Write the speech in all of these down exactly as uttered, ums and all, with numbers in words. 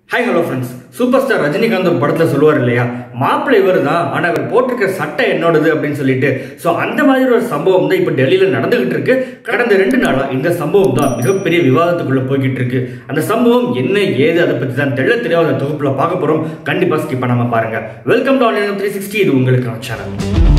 Hi hello friends, Superstar Rajinikanth படத்துல சொல்லுவார் இல்லையா, மாப்பிள்ளை இவர் தான், ஆனா அவர் போட்டிருக்க சட்டை என்னோடது அப்படின்னு சொல்லிட்டு. ஸோ அந்த மாதிரி ஒரு சம்பவம் தான் இப்போ டெல்லியில் நடந்துகிட்டு இருக்கு. கடந்த ரெண்டு நாளா இந்த சம்பவம் தான் மிகப்பெரிய விவாதத்துக்குள்ள போய்கிட்டு இருக்கு. அந்த சம்பவம் என்ன ஏது அதை பத்தி தான் தெள்ள தெரியாத தொகுப்புல பார்க்க போறோம். கண்டிப்பா ஸ்கிப் பண்ணாம பாருங்க. Welcome to online three sixty, இது உங்களுக்கான சேனல்.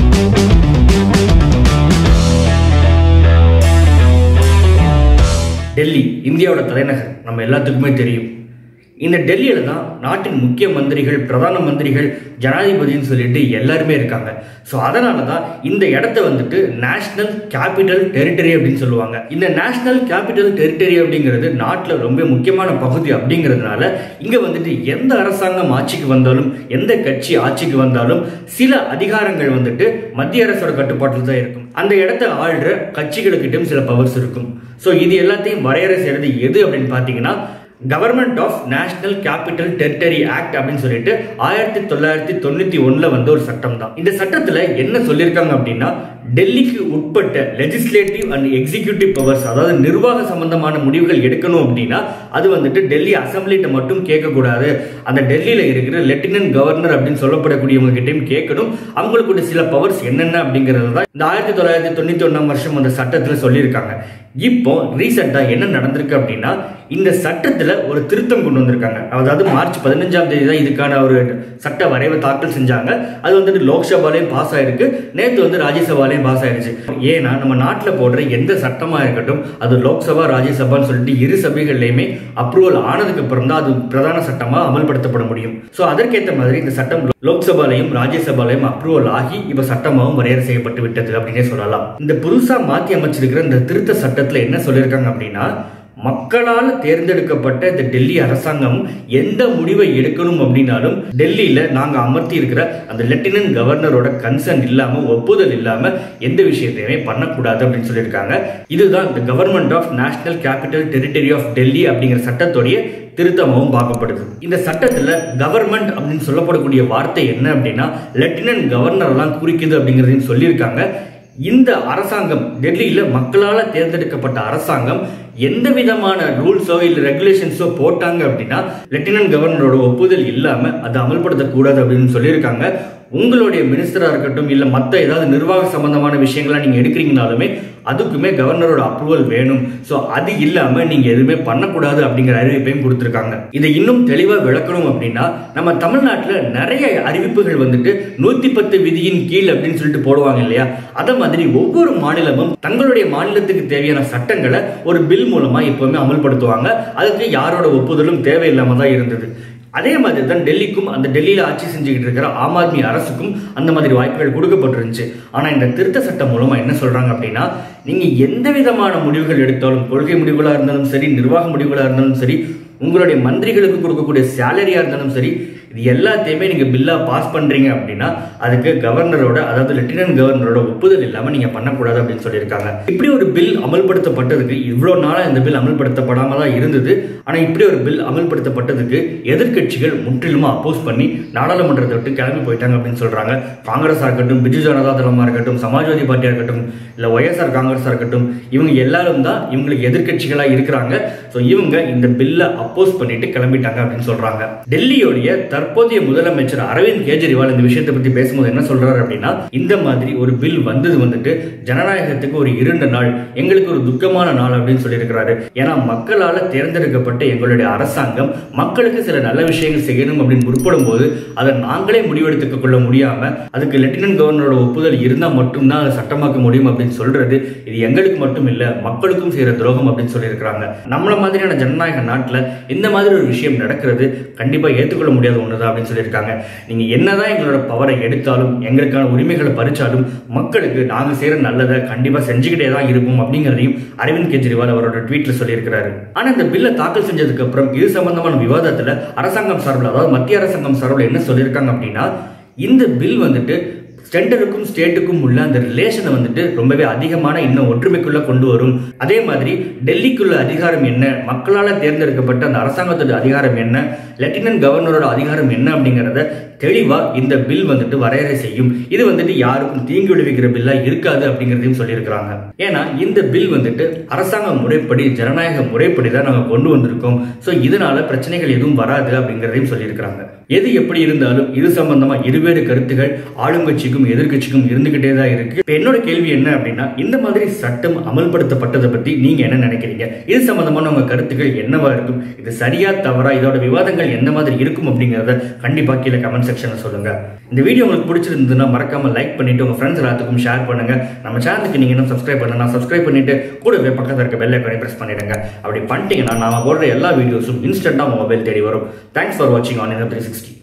டெல்லி இந்தியாவோட தலைநகர் நம்ம எல்லாத்துக்குமே தெரியும். இந்த டெல்லியில தான் நாட்டின் முக்கிய மந்திரிகள், பிரதான மந்திரிகள், ஜனாதிபதினு சொல்லிட்டு எல்லாருமே இருக்காங்க. ஸோ அதனால தான் இந்த இடத்த வந்துட்டு நேஷனல் கேபிட்டல் டெரிட்டரி அப்படின்னு சொல்லுவாங்க. இந்த நேஷனல் கேபிட்டல் டெரிட்டரி அப்படிங்கிறது நாட்டில் ரொம்ப முக்கியமான பகுதி அப்படிங்கிறதுனால இங்க வந்துட்டு எந்த அரசாங்கம் ஆட்சிக்கு வந்தாலும், எந்த கட்சி ஆட்சிக்கு வந்தாலும் சில அதிகாரங்கள் வந்துட்டு மத்திய அரசோட கட்டுப்பாட்டில் தான் இருக்கும். அந்த இடத்த ஆள்ற கட்சிகளுக்கிட்டும் சில பவர்ஸ் இருக்கும். ஸோ இது எல்லாத்தையும் வரையறை செய்யறது எது அப்படின்னு பார்த்தீங்கன்னா, government of national capital territory act அப்படின்னு சொல்லிட்டு ஆயிரத்தி தொள்ளாயிரத்தி தொண்ணூத்தி ஒண்ணுல வந்த ஒரு சட்டம் தான். இந்த சட்டத்துல என்ன சொல்லியிருக்காங்க அப்படின்னா, டெல்லிக்கு உட்பட்ட லெஜிஸ்லேட்டிவ் அண்ட் எக்ஸிக்யூட்டிவ் பவர்ஸ், அதாவது நிர்வாக சம்பந்தமான முடிவுகள் எடுக்கணும் அப்படின்னா அது வந்துட்டு டெல்லி அசம்பிளிட்ட மட்டும் கேட்கக்கூடாது. அந்த டெல்லியில இருக்கிற லெப்டினன்ட் கவர்னர் அப்படின்னு சொல்லப்படக்கூடியவங்க கிட்டையும் கேட்கணும். அவங்களுக்கு சில பவர்ஸ் என்னென்ன அப்படிங்கிறது தான் இந்த ஆயிரத்தி தொள்ளாயிரத்தி தொண்ணூத்தி ஒன்னாம் வருஷம் அந்த சட்டத்துல சொல்லியிருக்காங்க. இப்போ ரீசெண்டா என்ன நடந்திருக்கு அப்படின்னா, இந்த சட்டத்துல ஒரு திருத்தம் கொண்டு வந்திருக்காங்க. அதாவது மார்ச் பதினஞ்சாம் தேதி தான் இதுக்கான ஒரு சட்ட வரைவை தாக்கல் செஞ்சாங்க. அது வந்துட்டு லோக்சபாலையும் பாஸ் ஆயிருக்கு, நேற்று வந்து ராஜ்யசபாலையும் பாஸ் ஆயிருச்சு. ஏன்னா நம்ம நாட்டில் போடுற எந்த சட்டமா இருக்கட்டும், அது லோக்சபா ராஜ்யசபான்னு சொல்லிட்டு இரு சபைகள்லையுமே அப்ரூவல் ஆனதுக்கு அப்புறம் தான் அது பிரதான சட்டமா அமல்படுத்தப்பட முடியும். ஸோ அதற்கேற்ற மாதிரி இந்த சட்டம் லோக்சபாலையும் ராஜ்யசபாலையும் அப்ரூவல் ஆகி இப்ப சட்டமாகவும் வரையறை செய்யப்பட்டு விட்டது அப்படின்னே சொல்லலாம். இந்த புதுசா மாற்றி அமைச்சிருக்கிற இந்த திருத்த சட்டத்துல என்ன சொல்லியிருக்காங்க அப்படின்னா, மக்களால் தேர்ந்தெடுக்கப்பட்ட இந்த டெல்லி அரசாங்கம் எந்த முடிவை எடுக்கணும் அப்படின்னாலும் டெல்லியில நாங்க அமர்த்தி இருக்கிற அந்த லெப்டினன்ட் கவர்னரோட கன்சர்ன் இல்லாம, ஒப்புதல் இல்லாம எந்த விஷயத்தையுமே பண்ணக்கூடாது அப்படின்னு சொல்லியிருக்காங்க. இதுதான் இந்த government of national capital territory of Delhi அப்படிங்கிற சட்டத்துடைய திருத்தமாகவும் பார்க்கப்படுது. இந்த சட்டத்துல கவர்மெண்ட் அப்படின்னு சொல்லப்படக்கூடிய வார்த்தை என்ன அப்படின்னா, லெப்டினன்ட் கவர்னர் எல்லாம் குறிக்குது அப்படிங்கிறதையும் சொல்லியிருக்காங்க. இந்த அரசாங்கம், டெல்லியில மக்களால் தேர்ந்தெடுக்கப்பட்ட அரசாங்கம் எந்த விதமான ரூல்ஸோ இல்லை ரெகுலேஷன்ஸோ போட்டாங்க அப்படின்னா லெப்டினன்ட் கவர்னரோட ஒப்புதல் இல்லாம அதை அமல்படுத்தக்கூடாது அப்படின்னு சொல்லியிருக்காங்க. உங்களுடைய மினிஸ்டரா இருக்கட்டும், இல்ல மற்ற ஏதாவது நிர்வாக சம்பந்தமான விஷயங்கள்லாம் நீங்க எடுக்கிறீங்கனாலுமே அதுக்குமே கவர்னரோட அப்ரூவல் வேணும். ஸோ அது இல்லாம நீங்க எதுவுமே பண்ணக்கூடாது அப்படிங்கிற அறிவிப்பையும் கொடுத்திருக்காங்க. இதை இன்னும் தெளிவா விளக்கணும் அப்படின்னா, நம்ம தமிழ்நாட்டில் நிறைய அறிவிப்புகள் வந்துட்டு நூத்தி பத்து விதியின் கீழ் அப்படின்னு சொல்லிட்டு போடுவாங்க இல்லையா, அதை மாதிரி ஒவ்வொரு மாநிலமும் தங்களுடைய மாநிலத்துக்கு தேவையான சட்டங்களை ஒரு பில் மூலமா எப்பவுமே அமல்படுத்துவாங்க. அதுக்கு யாரோட ஒப்புதலும் தேவையில்லாம தான் இருந்தது. அதே மாதிரி தான் டெல்லிக்கும், அந்த டெல்லியில ஆட்சி செஞ்சுக்கிட்டு இருக்கிற ஆம் ஆத்மி அரசுக்கும் அந்த மாதிரி வாய்ப்புகள் கொடுக்கப்பட்டிருந்துச்சு. ஆனா இந்த திருத்த சட்டம் மூலமா என்ன சொல்றாங்க அப்படின்னா, நீங்க எந்த விதமான முடிவுகள் எடுத்தாலும், கொள்கை முடிவுகளா இருந்தாலும் சரி, நிர்வாக முடிவுகளா இருந்தாலும் சரி, உங்களுடைய மந்திரிகளுக்கு கொடுக்கக்கூடிய சேலரியா இருந்தாலும் சரி, இது எல்லாத்தையுமே நீங்க பில்லா பாஸ் பண்றீங்க அப்படின்னா அதுக்கு கவர்னரோட, அதாவது லெப்டினன்ட் கவர்னரோட ஒப்புதல் இல்லாம நீங்க பண்ணக்கூடாது அப்படின்னு சொல்லியிருக்காங்க. இப்படி ஒரு பில் அமல்படுத்தப்பட்டதுக்கு, இவ்வளவு நாளா இந்த பில் அமல்படுத்தப்படாம தான் இருந்தது. ஆனா இப்படி ஒரு பில் அமல்படுத்தப்பட்டதுக்கு எதிர்கட்சிகள் முற்றிலுமா அப்போஸ் பண்ணி நாடாளுமன்றத்தை விட்டு கிளம்பி போயிட்டாங்க அப்படின்னு சொல்றாங்க. காங்கிரஸா இருக்கட்டும், பிஜு ஜனதா தளமா இருக்கட்டும், சமாஜ்வாதி பார்ட்டியா இருக்கட்டும், இல்ல ஒய்எஸ்ஆர் காங்கிரஸா இருக்கட்டும், இவங்க எல்லாரும் தான் இவங்களுக்கு எதிர்கட்சிகளா இருக்கிறாங்க. ஸோ இவங்க இந்த பில்லை அப்போஸ் பண்ணிட்டு கிளம்பிட்டாங்க அப்படின்னு சொல்றாங்க. டெல்லியோடைய தற்போதைய முதலமைச்சர் அரவிந்த் கெஜ்ரிவால் இந்த விஷயத்தை பத்தி பேசும்போது என்ன சொல்றாரு அப்படின்னா, இந்த மாதிரி ஒரு பில் வந்தது வந்துட்டு ஜனநாயகத்துக்கு ஒரு இரண்டு நாள், எங்களுக்கு ஒரு துக்கமான நாள் அப்படின்னு சொல்லியிருக்கிறாரு. ஏன்னா மக்களால் தேர்ந்தெடுக்கப்பட்ட எங்களுடைய அரசாங்கம் மக்களுக்கு சில நல்ல விஷயங்கள் செய்யணும் அப்படின்னு முற்படும் போது அதை நாங்களே முடிவெடுத்துக் கொள்ள முடியாம அதுக்கு லெப்டினன்ட் கவர்னரோட ஒப்புதல் இருந்தால் மட்டும்தான் அதை சட்டமாக்க முடியும் அப்படின்னு சொல்றது இது எங்களுக்கு மட்டும் இல்ல, மக்களுக்கும் செய்யற துரோகம் அப்படின்னு சொல்லியிருக்கிறாங்க. நம்மள மாதிரியான ஜனநாயக நாட்டில் இந்த மாதிரி ஒரு விஷயம் நடக்கிறது கண்டிப்பா ஏற்றுக்கொள்ள முடியாத ஒண்ணுதான் அப்படின்னு சொல்லியிருக்காங்க. நீங்க என்னதான் எங்களோட பவரை எடுத்தாலும், எங்களுக்கான உரிமைகளை பறிச்சாலும் மக்களுக்கு நாங்க செய்யற நல்லதை கண்டிப்பா செஞ்சுக்கிட்டே தான் இருப்போம் அப்படிங்கிறதையும் அரவிந்த் கெஜ்ரிவால் அவரோட ட்வீட்ல சொல்லியிருக்கிறாரு. ஆனா இந்த பில்லை தாக்கல் செஞ்சதுக்கு அப்புறம் இது சம்பந்தமான விவாதத்துல அரசாங்கம் சார்பில், அதாவது மத்திய அரசாங்கம் சார்பில் என்ன சொல்லியிருக்காங்க அப்படின்னா, இந்த பில் வந்துட்டு சென்டருக்கும் ஸ்டேட்டுக்கும் உள்ள அந்த ரிலேஷனை வந்துட்டு ரொம்பவே அதிகமான இன்னும் ஒற்றுமைக்குள்ள கொண்டு வரும். அதே மாதிரி டெல்லிக்குள்ள அதிகாரம் என்ன, மக்களால் தேர்ந்தெடுக்கப்பட்ட அந்த அரசாங்கத்தோட அதிகாரம் என்ன, லெப்டினன்ட் கவர்னரோட அதிகாரம் என்ன அப்படிங்கிறத தெளிவா இந்த பில் வந்துட்டு வரையறை செய்யும். இது வந்துட்டு யாருக்கும் தீங்கு விளைவிக்கிற பில்லா இருக்காது அப்படிங்கிறதையும் சொல்லியிருக்கிறாங்க. ஏன்னா இந்த பில் வந்துட்டு அரசாங்க முறைப்படி ஜனநாயக முறைப்படி தான் நாங்கள் கொண்டு வந்திருக்கோம். ஸோ இதனால பிரச்சனைகள் எதுவும் வராது அப்படிங்கிறதையும் சொல்லியிருக்கிறாங்க. எது எப்படி இருந்தாலும் இது சம்பந்தமா இருவேறு கருத்துகள் ஆளுங்கட்சிக்கும் எதிர்கட்சிக்கும் இருந்துகிட்டே தான் இருக்கு. இப்போ என்னோட கேள்வி என்ன அப்படின்னா, இந்த மாதிரி சட்டம் அமல்படுத்தப்பட்டதை பத்தி நீங்க என்ன நினைக்கிறீங்க? இது சம்பந்தமான உங்க கருத்துக்கள் என்னவா இருக்கும்? இது சரியா தவறா? இதோட விவாதங்கள் என்ன மாதிரி இருக்கும் அப்படிங்கிறத கண்டிப்பா கீழே கமெண்ட் செக்ஷன்ல சொல்லுங்க. இந்த வீடியோ உங்களுக்கு பிடிச்சிருந்ததுன்னா மறக்காம லைக் பண்ணிட்டு உங்க ஃப்ரெண்ட்ஸ் எல்லாத்துக்கும் ஷேர் பண்ணுங்க. நம்ம சேனலுக்கு நீங்க இன்னும் சப்ஸ்கிரைப் பண்ணலாம், சப்ஸ்கிரைப் பண்ணிட்டு கூடவே பக்கத்தில் இருக்க பெல் ஐகானை பிரஸ் பண்ணிடுங்க. அப்படி பண்ணிட்டீங்கன்னா நாம போடுற எல்லா வீடியோஸும் இன்ஸ்டன்டா உங்க மொபைல் தேடி வரும். தேங்க்ஸ் ஃபார் வாட்சிங் ஆன் த்ரீ சிக்ஸ்டி.